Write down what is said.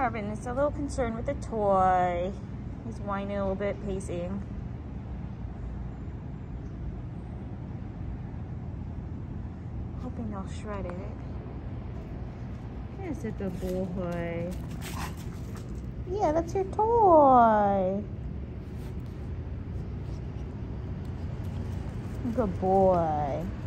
Marvin is a little concerned with the toy. He's whining a little bit, pacing. Hoping they'll shred it. Here's a good boy. Yeah, that's your toy. Good boy.